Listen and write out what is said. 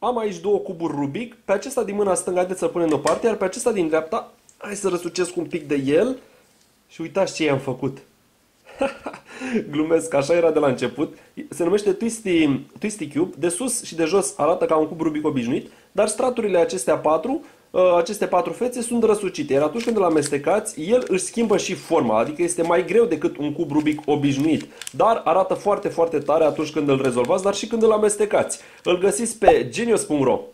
Am aici două cuburi Rubik. Pe acesta din mâna stângă haideți să-l punem deoparte, iar pe acesta din dreapta, hai să răsucesc un pic de el. Și uitați ce i-am făcut. Glumesc, așa era de la început. Se numește Twisty Cube. De sus și de jos arată ca un cub Rubik obișnuit, dar straturile aceste patru fețe sunt răsucite. Iar atunci când îl amestecați, el își schimbă și forma, adică este mai greu decât un cub Rubik obișnuit. Dar arată foarte, foarte tare atunci când îl rezolvați, dar și când îl amestecați. Îl găsiți pe genius.ro.